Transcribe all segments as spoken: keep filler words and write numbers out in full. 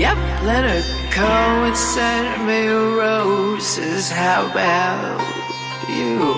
Yep, let her go and send me roses. How about you?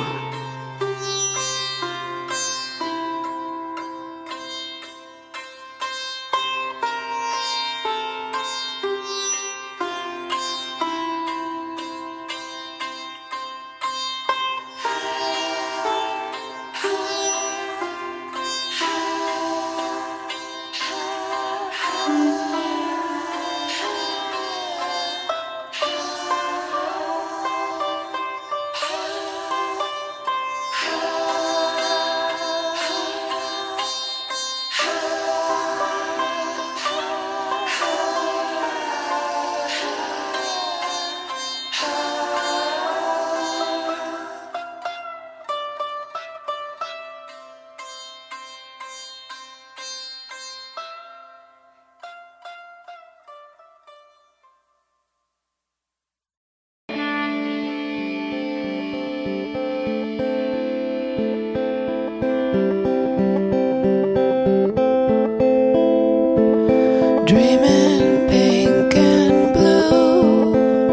Dreaming pink and blue,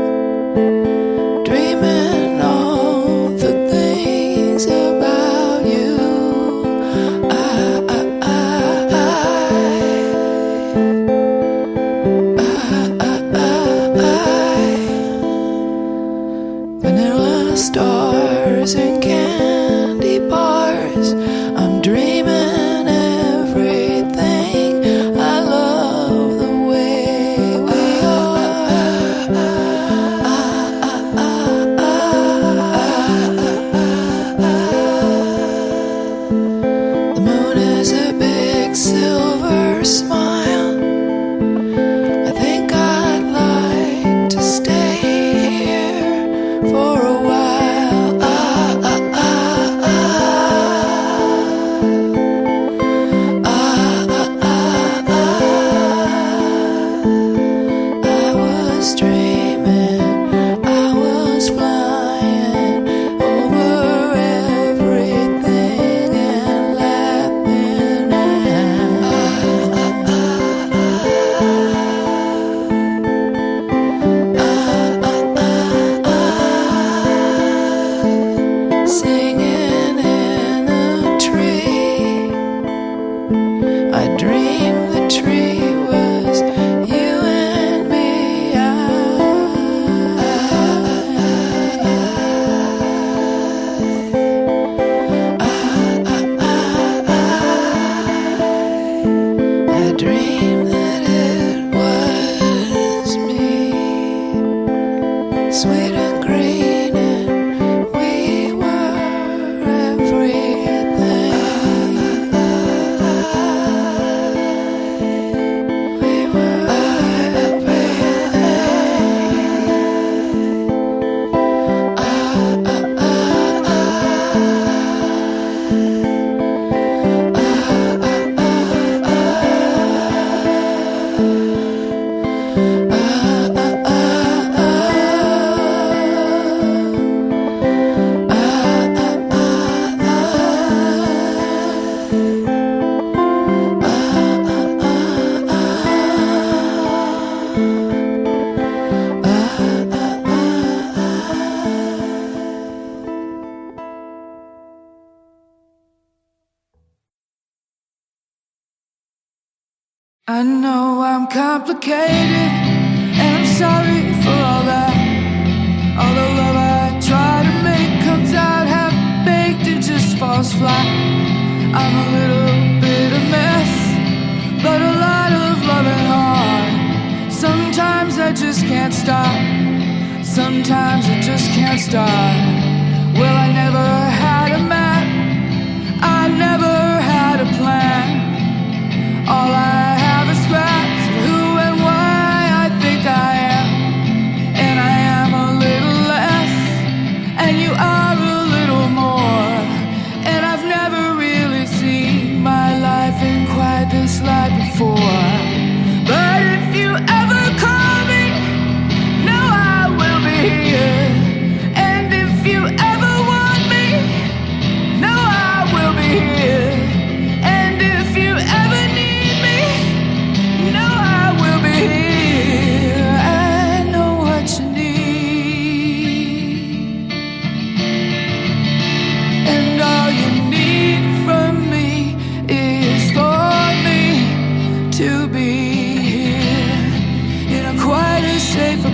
dreaming all the things about you. I, I, I, I, I, I, vanilla stars and candy bars. I'm dreaming. Silver smile. I think I'd like to stay here for a while. Ah, ah, ah, ah. Ah, ah, ah, ah. I was dreaming, I was flying over everything and laughing at singing in a tree. I dreamed the tree was you and me. I, I, I, I dreamed that it was me, sweet and green, and we were everything. We were everything. Ah, ah, ah, I know I'm complicated, and I'm sorry for all that. All the love I try to make comes out half-baked, it just falls flat. I'm a little bit a mess, but a lot of love and heart. Sometimes I just can't stop, sometimes I just can't start. Well, I never had a map, I never had a plan. All I have is scraps of who and why I think I am. And I am a little less, and you are a little more. And I've never really seen my life in quite this light before. But if you ever call me, know I will be here. And if you ever want me, know I will be here. And if you ever need me,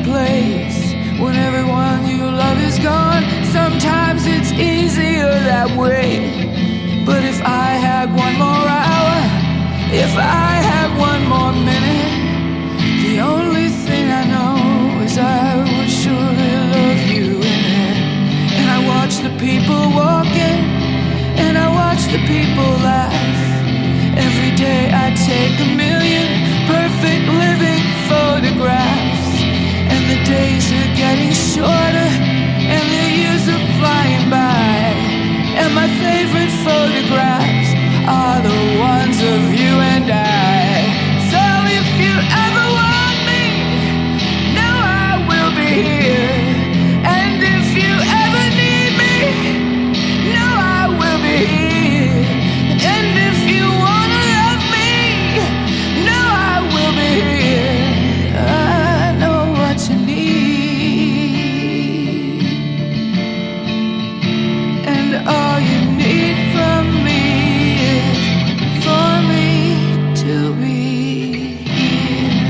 place when everyone you love is gone. Sometimes it's easier that way. But if I had one more hour, if I had one more minute, the only thing I know is I would surely love you in it. And I watch the people walking, and I watch the people laugh. Every day I take a million perfect living photographs. And the days are getting shorter, and the years are flying by. And my favorite photographs are the ones of you and I. So if you ever want me, know I will be here. And if you ever need me, know I will be here. And if you wanna love me, know I will be here. I know what you need, and all you need from me is for me to be here.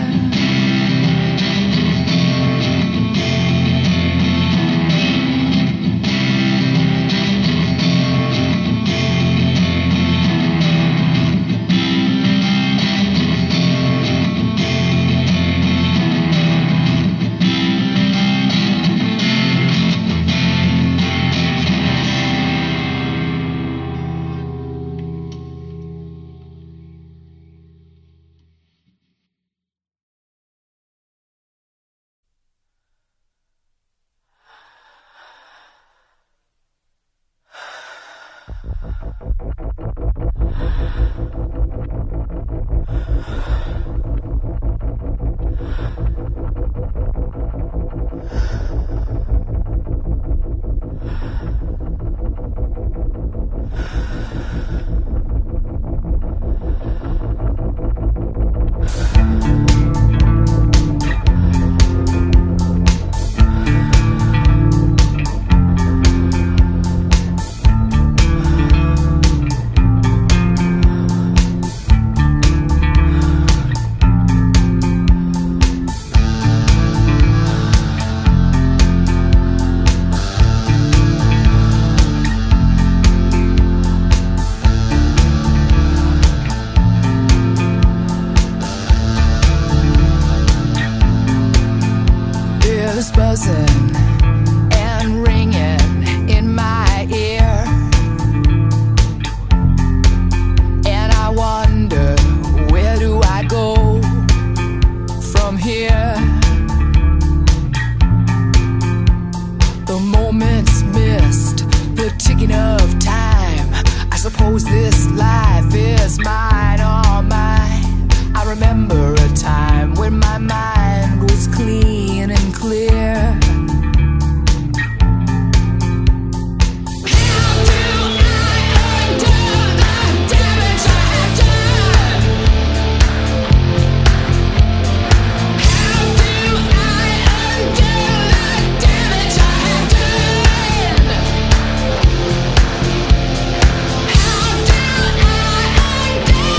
Ears buzzing and ringing in my ear, and I wonder, where do I go from here? The moments missed, the ticking of time. I suppose this life is mine, all mine. I remember a time when my mind was clean and clear. How do I undo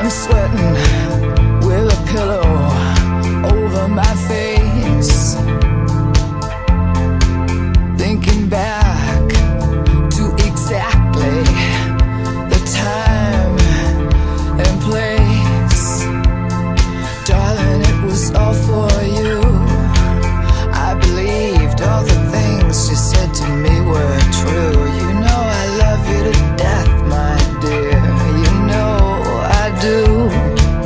I'm sweating with a pillow over my face, thinking back to exactly the time and place. Darling, it was all for you. I believed all the things you said to me were true. You know I love you to death, my dear. You know I do.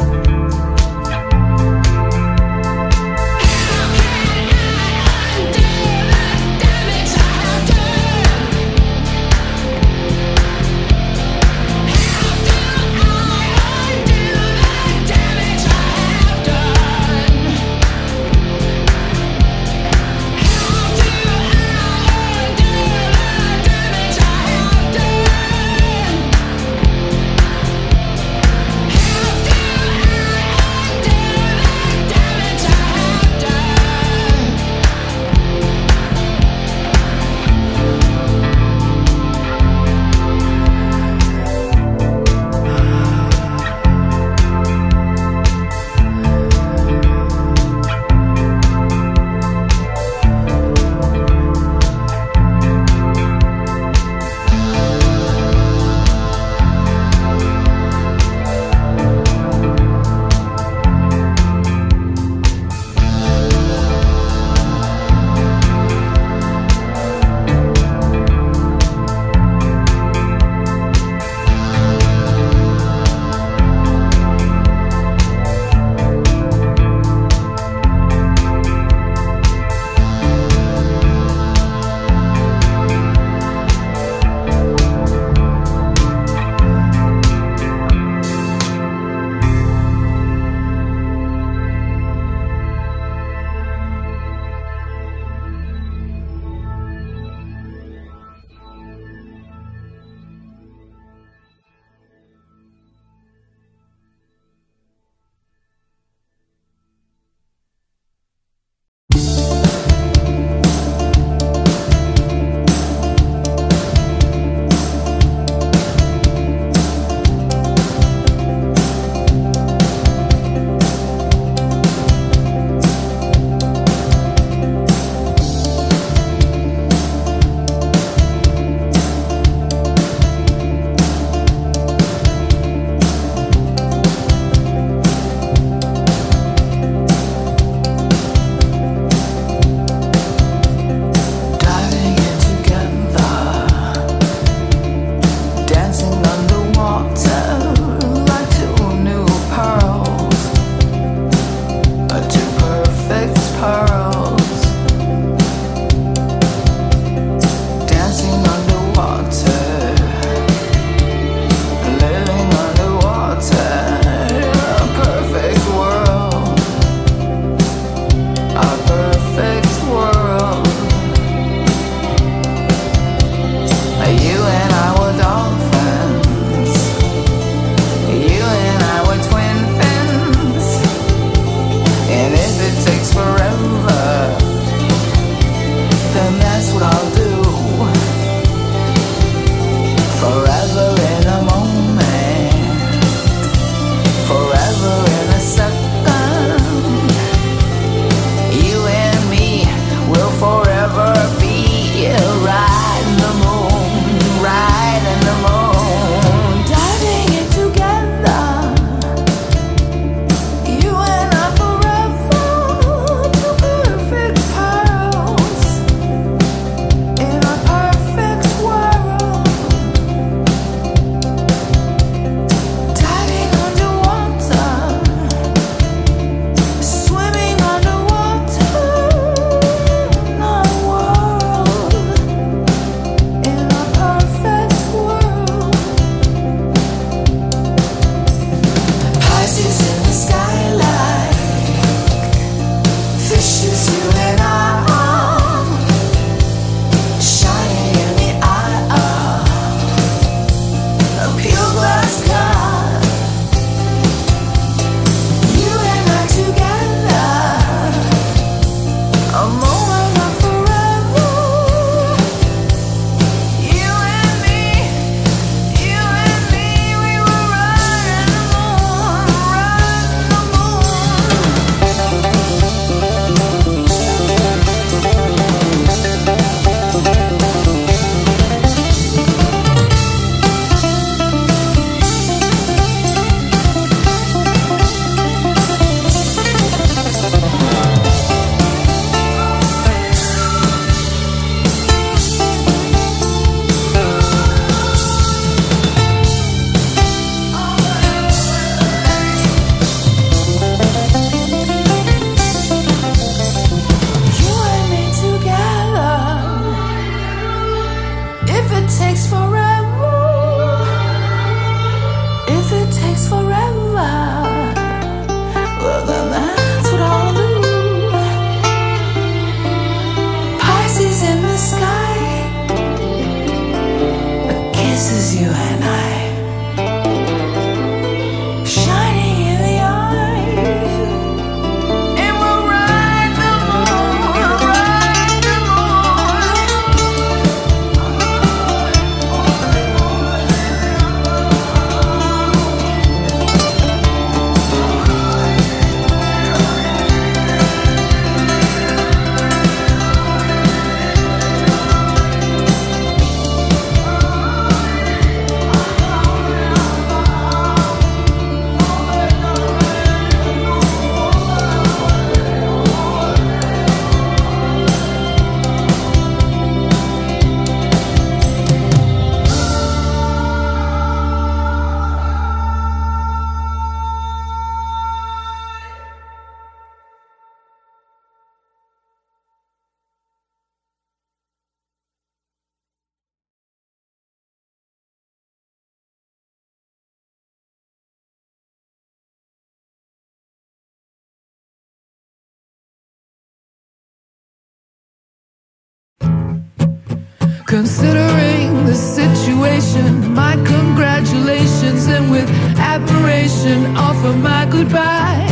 Considering the situation, my congratulations, and with admiration offer my goodbye.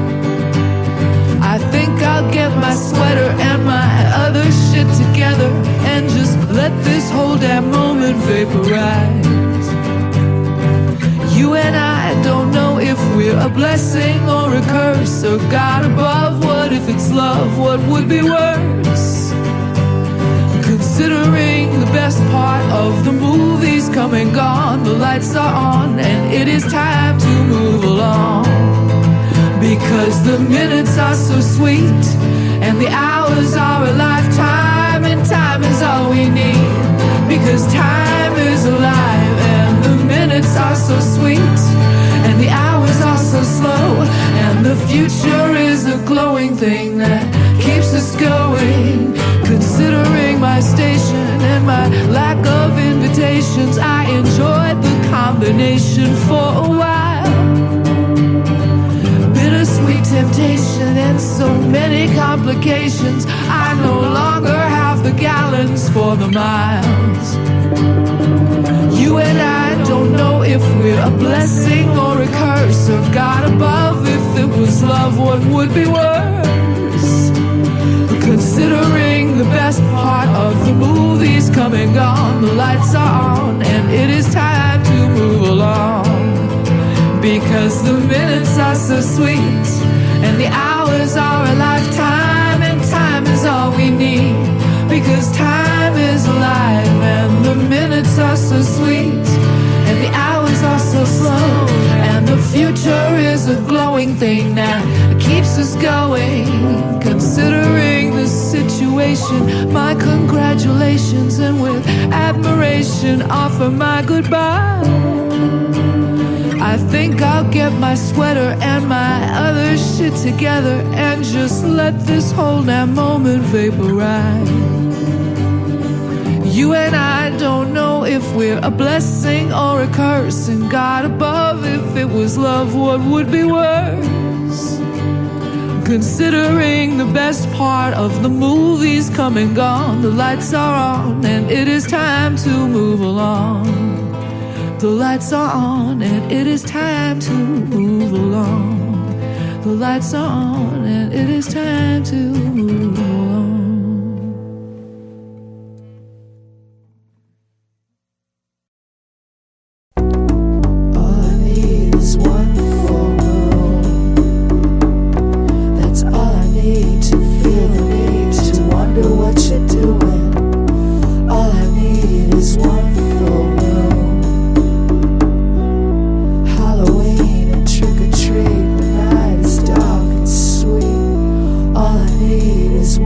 I think I'll get my sweater and my other shit together and just let this whole damn moment vaporize. You and I don't know if we're a blessing or a curse, or God above. What if it's love? What would be worse? Considering the best part of the movie's come and gone, the lights are on and it is time to move along. Because the minutes are so sweet, and the hours are a lifetime, and time is all we need. Because time is alive, and the minutes are so sweet, and the hours are so slow, and the future is a glowing thing that keeps us going. Considering my station and my lack of invitations, I enjoyed the combination for a while. Bittersweet temptation and so many complications, I no longer have the gallons for the miles. You and I don't know if we're a blessing or a curse, or God above. If it was love, what would be worse? Considering the best part of the movie's come and gone, the lights are on and it is time to move along. Because the minutes are so sweet, and the hours are a lifetime, and time is all we need. Because time is alive, and the minutes are so sweet, and the hours are so slow, and the future is a glowing thing that keeps us going. Considering the situation, my congratulations, and with admiration offer my goodbye. I think I'll get my sweater and my other shit together and just let this whole damn moment vaporize. You and I don't know if we're a blessing or a curse, and God above, if it was love, what would be worse? Considering the best part of the movie's come and gone, the lights are on and it is time to move along. The lights are on and it is time to move along. The lights are on and it is time to move along. All I need is one full moon. That's all I need to feel the need to wonder what you're doing. All I need is one full moon. Halloween and trick or treat, the night is dark and sweet. All I need is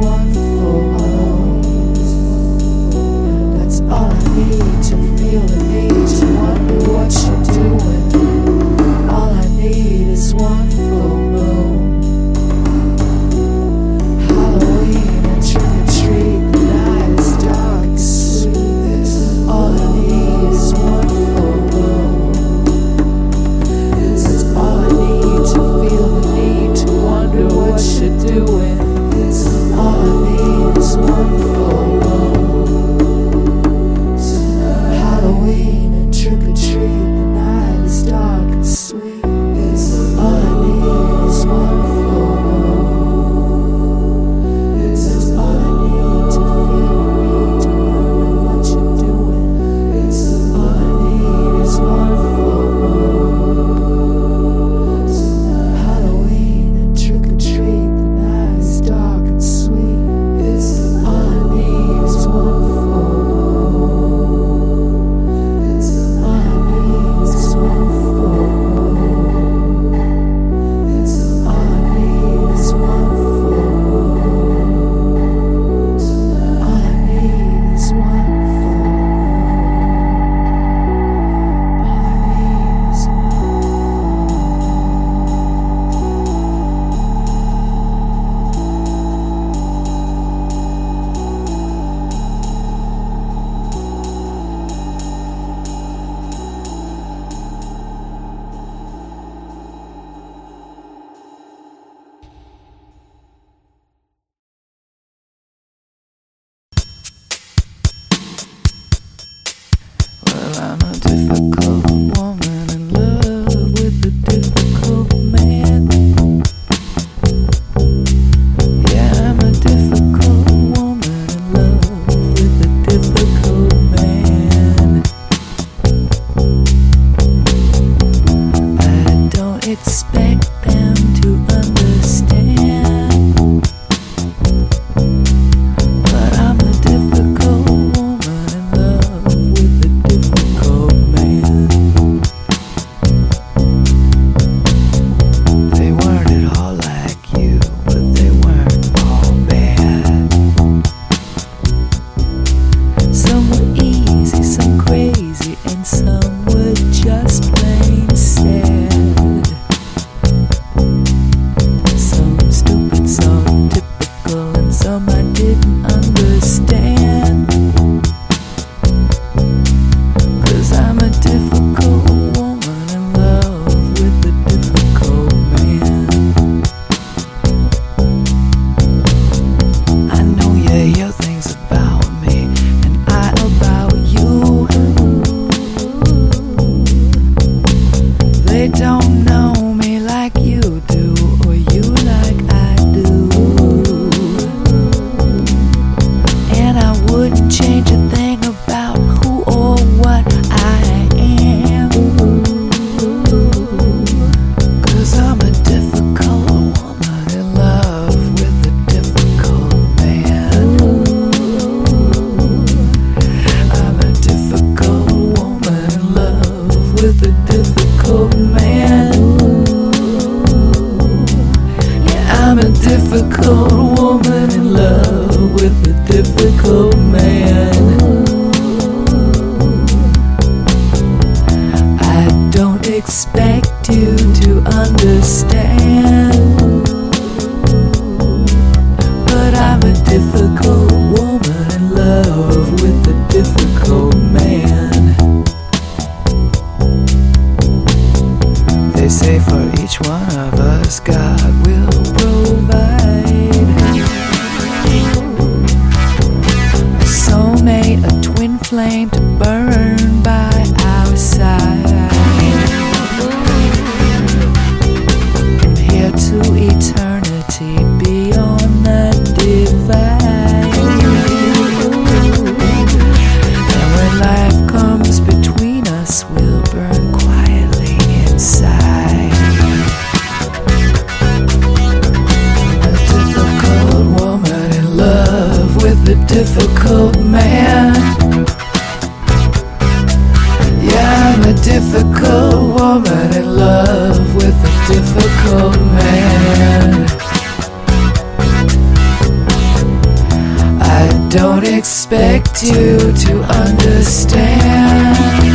expect them to understand. But I'm a difficult woman in love with a difficult man. They weren't at all like you, but they weren't all bad. Some were easy, some crazy, and some were just plain sad. Some stupid, some typical, and some I didn't understand. 'Cause I'm a difficult woman in love with a difficult man. I know you hear things about me, and I about you. They don't know me like you do, or you like I do. And I wouldn't change a thing about who or what I am. 'Cause I'm a difficult woman in love with a difficult man. I'm a difficult woman in love with a difficult man. Yeah, I'm a difficult woman in love with a difficult man. I don't expect you to understand, but I'm a difficult woman in love with a difficult man. They say for each one of us God will provide a soulmate, a twin flame to burn by our side. From here to eternity, beyond the divide. And when life comes between us, we'll burn quietly inside. A difficult woman in love with a difficult man. Yeah, I'm a difficult woman in love with a difficult man. I don't expect you to understand,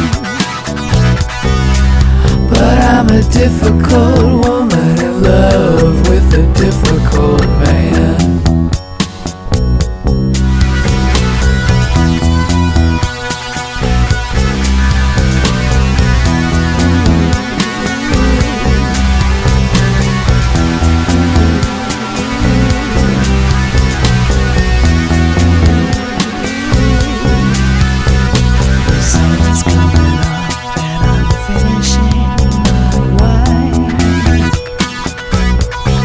but I'm a difficult woman in love with a difficult man. The sun's coming up and I'm finishing my wine.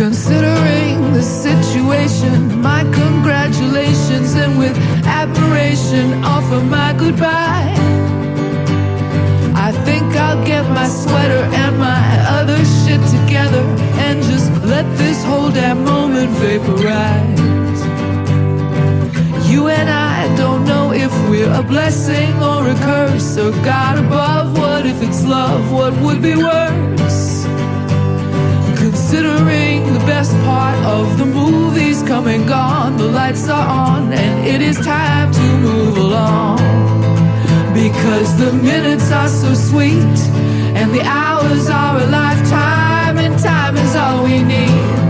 Considering the situation, my congratulations, and with admiration offer my goodbye. I think I'll get my sweater and my other shit together and just let this whole damn moment vaporize. You and I don't know if we're a blessing or a curse, or God above. What if it's love? What would be worse? Considering the best part of the movie's come and gone, the lights are on and it is time to move along. Because the minutes are so sweet and the hours are a lifetime, and time is all we need.